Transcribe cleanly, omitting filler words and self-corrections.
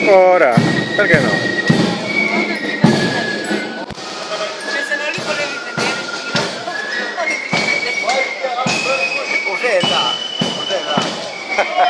ancora, perché no? Cioè, se non li volevi vedere in giro, non li devi vedere. Cos'è là? Cos'è là?